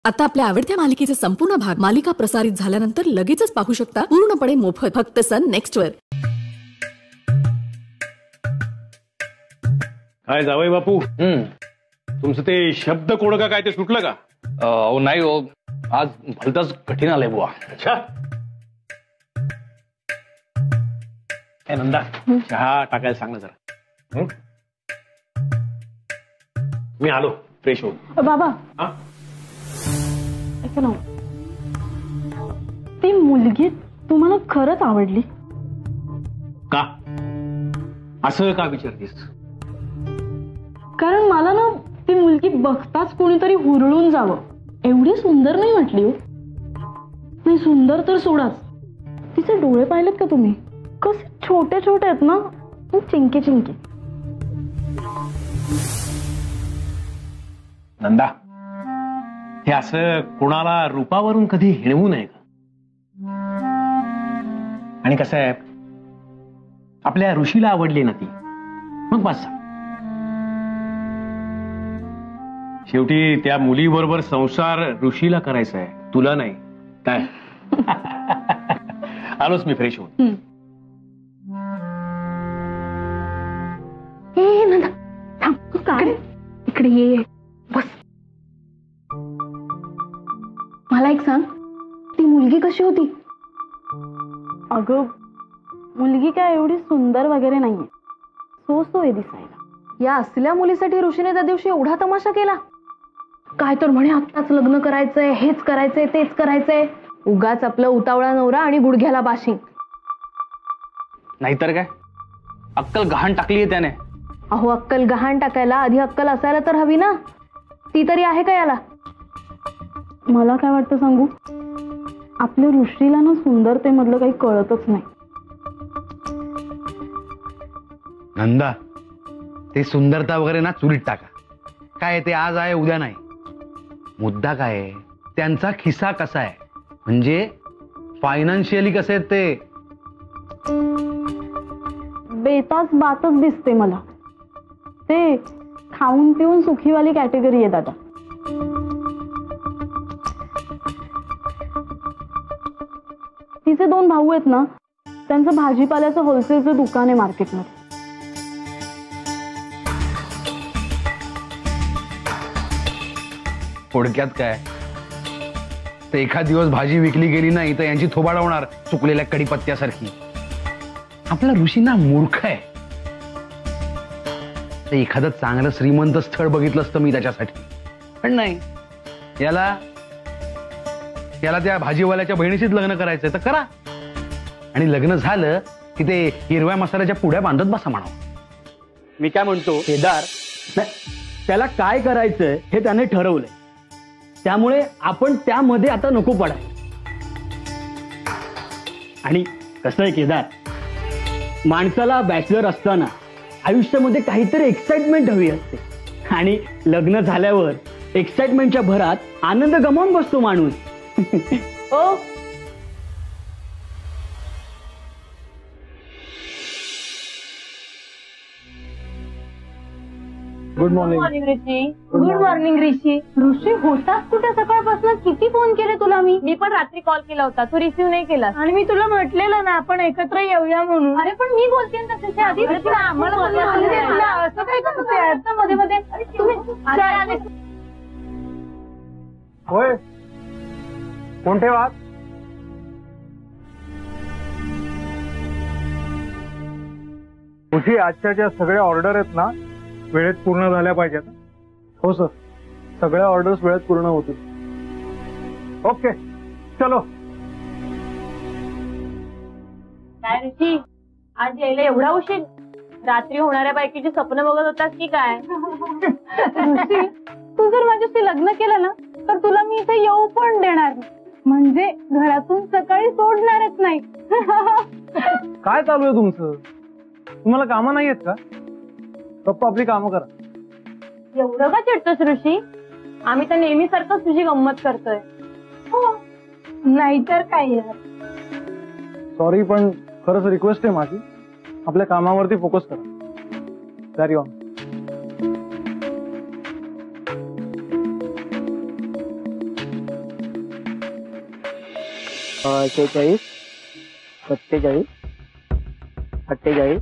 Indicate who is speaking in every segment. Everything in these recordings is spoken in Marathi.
Speaker 1: आता आपल्या आवडत्या मालिकेचे संपूर्ण भाग मालिका प्रसारित झाल्यानंतर लगेचच पाहू शकता पूर्णपणे मोफत फक्त सन नेक्स्ट वर।
Speaker 2: काय जावई बापू, तुमचं ते शब्द कोड का काय ते सुटलं का?
Speaker 3: नाही हो, आज भलतंच कठीण आलंय बुवा।
Speaker 2: अच्छा, नंदा चहा टाकायला सांग ना जरा। मी आलो फ्रेश हो।
Speaker 4: बाबा ऐका ना, ती मुलगी तुम्हाला खरंच आवडली
Speaker 2: का? असं का विचारतेस?
Speaker 4: कारण मला ना ती मुलगी बघताच कोणीतरी हुरळून जावं एवढी सुंदर नाही वाटली हो। नाही सुंदर तर सोडाच, तिचे डोळे पाहिलेत का तुम्ही? कसे छोटे छोटे आहेत ना, चिंकी चिंकी।
Speaker 2: नंदा, हे असं कोणाला रूपावरून कधी हिणवू नये का? आणि कसं आहे, आपल्या ऋषीला आवडली ना ती, मग बस। शेवटी त्या मुलीबरोबर संसार ऋषीला करायचा आहे, तुला नाही काय? आलोच मी फ्रेश होऊन।
Speaker 4: काय इकडे ये, बस। मला एक सांग, ती मुलगी कशी होती? अगं मुलगी काय एवढी सुंदर वगैरे नाहीये, सो आहे दिसायला। या असल्या मुलीसाठी ऋषीने त्या दिवशी एवढा तमाशा केला, काय तर म्हणे आत्ताच लग्न करायचंय, हेच करायचंय, तेच करायचंय। उगाच आपलं उतावळा नवरा आणि गुडघ्याला बाशिंग।
Speaker 3: नाहीतर काय, अक्कल गहाण टाकलीये त्याने।
Speaker 4: अहो अक्कल गहाण टाकायला आधी अक्कल असायला तर हवी ना, ती तरी आहे का याला? मला काय वाटतं सांगू, आपल्या ऋषीला ना सुंदरतेमधलं काही कळतच नाही।
Speaker 5: नंदा, ते सुंदरता वगैरे ना चुलीत टाका। काय ते आज आहे उद्या नाही। मुद्दा काय आहे, त्यांचा खिसा कसा आहे, म्हणजे फायनान्शियली कसे आहेत ते।
Speaker 4: बेताच बातच दिसते मला, ते खाऊन पिऊन सुखीवाली कॅटेगरी आहे दादा। तिचे 2 भाऊ आहेत ना, त्यांचं भाजीपाल्याचं होलसेलचं दुकान आहे मार्केटमध्ये।
Speaker 5: थोडक्यात काय, तर एखाद दिवस भाजी विकली गेली नाही तर यांची थोबाड होणार चुकलेल्या कडीपत्त्यासारखी। आपला ऋषीना मूर्ख आहे, तर एखादं चांगलं श्रीमंत स्थळ बघितलं असतं मी त्याच्यासाठी, पण नाही। याला त्या भाजीवाल्याच्या बहिणीशीच लग्न करायचंय तर करा, आणि लग्न झालं की ते हिरव्या मसाल्याच्या पुड्या बांधत बसा म्हणावं।
Speaker 6: मी काय म्हणतो, केदार त्याला काय करायचंय हे त्याने ठरवलंय, त्यामुळे आपण त्यामध्ये आता नको पडाय। आणि कसं आहे केदार, माणसाला बॅचलर असताना आयुष्यामध्ये काहीतरी एक्साइटमेंट हवी असते, आणि लग्न झाल्यावर एक्साइटमेंटच्या भरात आनंद गमावून बसतो माणूस।
Speaker 4: ओ
Speaker 6: good morning
Speaker 4: Rishi. Good morning Rishi. Rishi होतास कुठे सकाळपासून? किती फोन केले तुला मी पण रात्री कॉल केला होता, तू रिसीव्ह नाही केला। आणि मी तुला म्हटलेलं ना आपण एकत्र येऊया म्हणून। अरे पण मी बोलते ना त्याच्या आधी, असं काय करत मध्ये मध्ये तुम्ही?
Speaker 7: होय, कोणते वाद? तुझी आजच्या ज्या सगळ्या ऑर्डर आहेत ना, वेळेत पूर्ण झाल्या पाहिजेत। हो सर, सगळ्या ऑर्डर्स वेळेत पूर्ण होतील। ओके चलो।
Speaker 4: काय ऋषी, आज यायला एवढा उशीर? रात्री होणाऱ्या बायकीची स्वप्न बघत होतास की काय? ऋषी, तू जर माझ्याशी लग्न केलं ना तर तुला मी इथे येऊ पण देणार नाही, म्हणजे घरातून सकाळी सोडणारच नाही।
Speaker 7: काय चालू आहे तुमचं? तुम्हाला कामं नाही आहेत का? गप्प आपली कामं करा।
Speaker 4: एवढं का चिडतोस ऋषी? आम्ही तर नेहमीसारखंच तुझी गंमत करतोय। हो नाहीतर काय यार।
Speaker 7: सॉरी, पण खरंच रिक्वेस्ट आहे माझी, आपल्या कामावरती फोकस करा। Carry on.
Speaker 6: 46, 47, 48.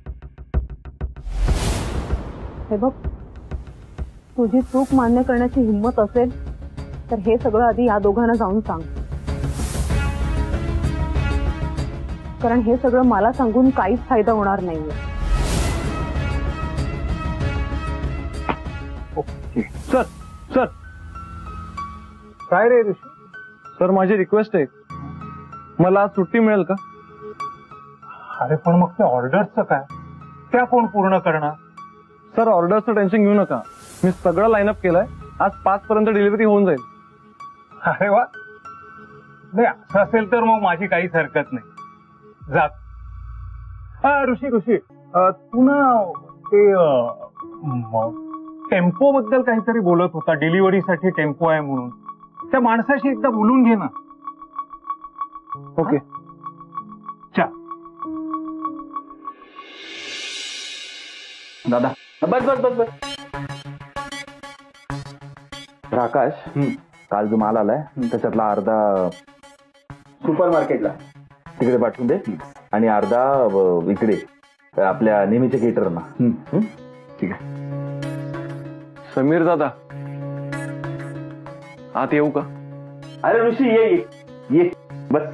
Speaker 4: हे बघ, तुझी चूक मान्य करण्याची हिंमत असेल तर हे सगळं आधी या दोघांना जाऊन सांग, कारण हे सगळं मला सांगून काहीच फायदा होणार नाहीये.
Speaker 7: सर सर काय रे ऋषी? सर माझी रिक्वेस्ट आहे, मला आज सुट्टी मिळेल का? अरे पण मग त्या ऑर्डर्सचं काय, त्या कोण पूर्ण करणार? सर ऑर्डर्सचं टेन्शन घेऊ नका, मी सगळं लाईनअप केलंय, आज 5 पर्यंत डिलिव्हरी होऊन जाईल. अरे वा, नाही असं असेल तर मग माझी काहीच हरकत नाही. जा. ऋषी तू ना ते टेम्पो बद्दल काहीतरी बोलत होता, डिलिव्हरीसाठी टेम्पो आहे म्हणून. त्या माणसाशी एकदा बोलून घे ना. ओके चा
Speaker 8: दादा, बस. आकाश, काल जो माल आलाय त्याच्यातला अर्धा सुपर मार्केटला तिकडे पाठवून दे आणि अर्धा इकडे आपल्या नेहमीच्या केटरना. ठीक आहे.
Speaker 2: समीर दादा, आत येऊ का?
Speaker 8: अरे ऋषी ये बस.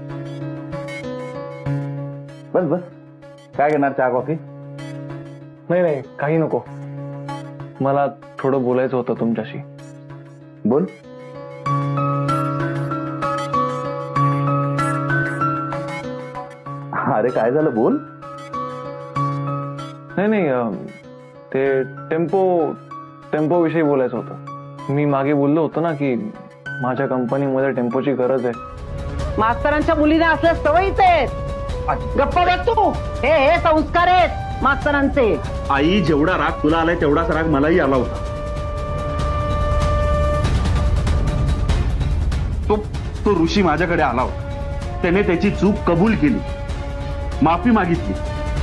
Speaker 8: काय घेणार, चहा कॉफी?
Speaker 2: नाही काही नको, मला थोडं बोलायचं होतं तुमच्याशी.
Speaker 8: बोल. अरे काय झालं, बोल.
Speaker 2: नाही ते टेम्पो विषयी बोलायचं होतं. मी मागे बोललो होतो ना की माझ्या कंपनीमध्ये टेम्पोची गरज आहे.
Speaker 9: मास्तरांच्या मुलीने असल्या सवयीच आहेत. गप्प बस तू. हे संस्कार आहेत मास्तरांचे.
Speaker 8: आई, जेवढा राग तुला आलाय तेवढाच राग मलाही आला होता. तो ऋषी माझ्याकडे आला होता, त्याने त्याची चूक कबूल केली, माफी मागितली.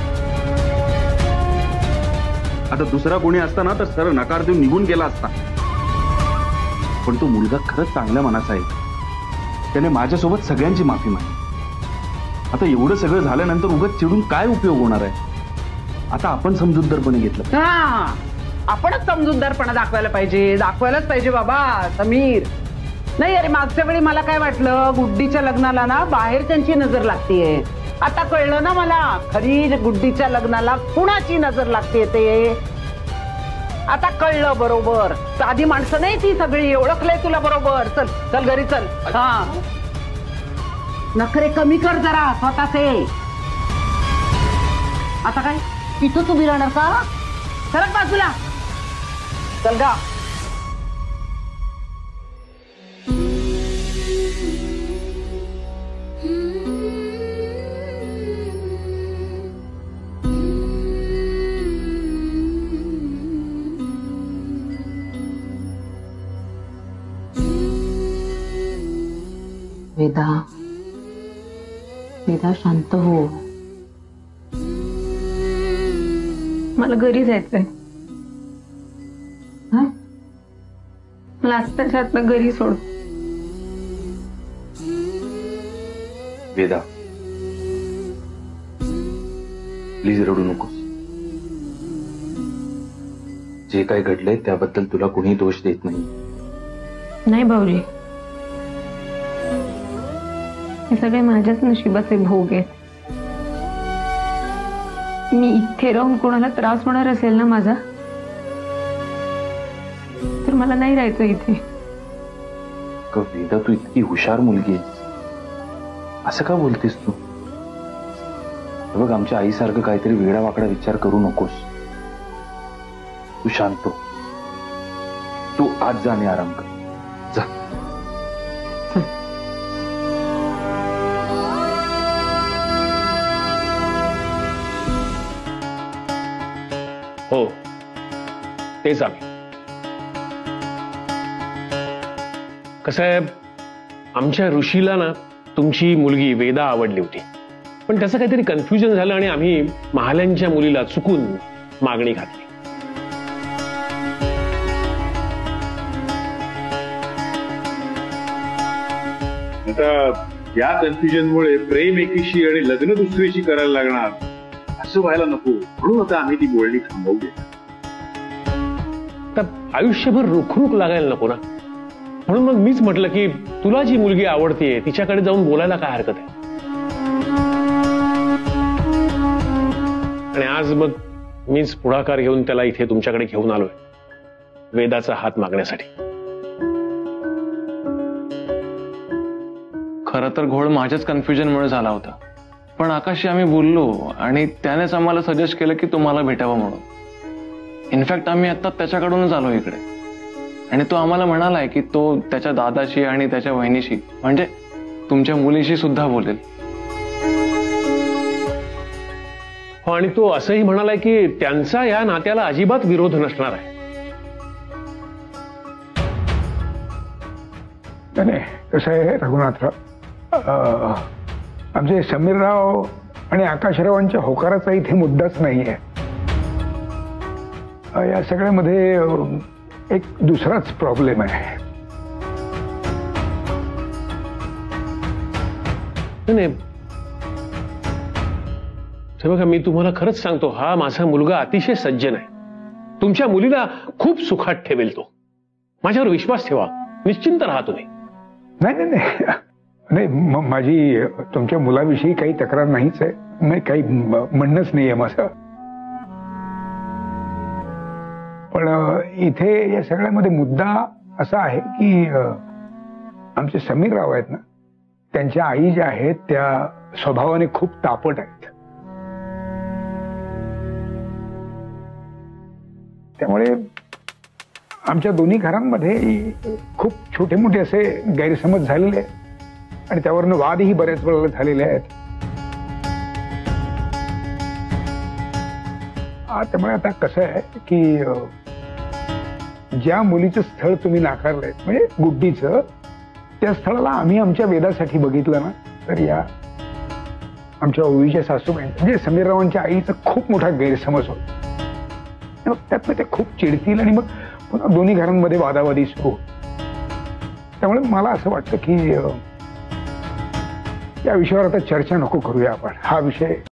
Speaker 8: आता दुसरा कोणी असता ना तर सरळ नकार देऊन निघून गेला असता. पण तो मुलगा खरंच चांगल्या मनाचा आहे, त्याने माझ्यासोबत सगळ्यांची माफी मागितली. आता एवढं सगळं झाल्यानंतर उगाच चिडून काय उपयोग होणार आहे? आता आपण समजूतदारपणे घेतलं.
Speaker 9: आपणच समजूतदारपणा दाखवायलाच पाहिजे बाबा समीर. नाही अरे, मागच्या वेळी मला काय वाटलं, गुड्डीच्या लग्नाला ना बाहेर त्यांची नजर लागतीये. आता कळलं ना मला, खरी गुड्डीच्या लग्नाला कुणाची नजर लागते ते आता कळलं बरोबर. साधी माणसं नाही ती सगळी, ओळखलंय तुला बरोबर. चल घरी चल. नखरे कमी कर जरा स्वतःचे. आता काय इथंच उभी राहणार का? सरक बाजूला. चल गा. वेदा शांत हो.
Speaker 10: मला घरी जायचंय. मला आत्ताच्या आत्ता घरी सोड.
Speaker 8: वेदा, प्लीज रडू नकोस. जे काय घडलंय त्याबद्दल तुला कोणी दोष देत
Speaker 10: नाही भाऊजी, हे सगळे माझ्याच नशिबाचे भोग आहेत. मी इथे राहून कोणाला त्रास होणार असेल ना माझा, तर मला नाही राहायचं इथे.
Speaker 8: वेदा, तू इतकी हुशार मुलगी आहेस, असं का बोलतेस तू? बघ, आमच्या आईसारखं काहीतरी वेडा वाकडा विचार करू नकोस. तू शांत हो. तू आज जा आणि आराम कर. जा.
Speaker 2: हो, तेच आम्ही. कसं आहे, आमच्या ऋषीला ना तुमची मुलगी वेदा आवडली होती, पण त्याचं काहीतरी कन्फ्युजन झालं आणि आम्ही महाल्यांच्या मुलीला चुकून मागणी घातली.
Speaker 11: आता
Speaker 8: या कन्फ्युजनमुळे प्रेम एकीशी आणि लग्न दुसरीशी करायला लागणार असं व्हायला नको, म्हणून आता आम्ही ती बोलणी थांबवली.
Speaker 2: तर आयुष्यभर रुखरुख लागायला नको ना, म्हणून मग मीच म्हटलं की तुला जी मुलगी आवडतीये तिच्याकडे जाऊन बोलायला काय हरकत आहे. आणि आज मग मीच पुढाकार घेऊन त्याला इथे तुमच्याकडे घेऊन आलोय वेदाचा हात मागण्यासाठी.
Speaker 3: खरं तर घोळ माझ्याच कन्फ्युजनमुळे झाला होता, पण आकाशशी आम्ही बोललो आणि त्यानेच आम्हाला सजेस्ट केलं की तुम्हाला भेटावं म्हणून. इनफॅक्ट आम्ही आता त्याच्याकडूनच आलो इकडे, आणि तो आम्हाला म्हणालाय की तो त्याच्या दादाशी आणि त्याच्या वहिनीशी म्हणजे तुमच्या मुलीशी सुद्धा बोलेल.
Speaker 2: हो, आणि तो असंही म्हणालाय की त्यांचा या नात्याला अजिबात विरोध नसणार आहे.
Speaker 11: नाही, कसं आहे रघुनाथराव, आमचे समीरराव आणि आकाशरावांच्या होकाराचा इथे मुद्दाच नाहीये. या सगळ्यामध्ये एक दुसराच प्रॉब्लेम आहे.
Speaker 2: नाही, बघा मी तुम्हाला खरंच सांगतो, हा माझा मुलगा अतिशय सज्जन आहे. तुमच्या मुलीला खूप सुखात ठेवेल तो. माझ्यावर विश्वास ठेवा, निश्चिंत राहा तुम्ही.
Speaker 11: नाही नाही नाही नाही, माझी तुमच्या मुलाविषयी काही तक्रार नाहीच आहे, नाही काही म्हणणंच नाहीये माझं. पण इथे या सगळ्यामध्ये मुद्दा असा आहे की आमचे समीरराव आहेत ना, त्यांच्या आई ज्या आहेत त्या स्वभावाने खूप तापट आहेत. त्यामुळे आमच्या दोन्ही घरांमध्ये खूप छोटे मोठे असे गैरसमज झालेले आहेत आणि त्यावरनं वादही बऱ्याच वेळेला झालेले आहेत. त्यामुळे आता कसं आहे की ज्या मुलीचं स्थळ तुम्ही नाकारलंय म्हणजे गुड्डीचं, त्या स्थळाला आम्ही आमच्या वेदासाठी बघितलं ना, तर या आमच्या ओवीच्या सासूबाई म्हणजे समीररावांच्या आईचा खूप मोठा गैरसमज होता. मग त्यातनं ते खूप चिडतील आणि मग पुन्हा दोन्ही घरांमध्ये वादावादी सुरू. त्यामुळे मला असं वाटतं की या विषयावर आता चर्चा नको करूया आपण. हा विषय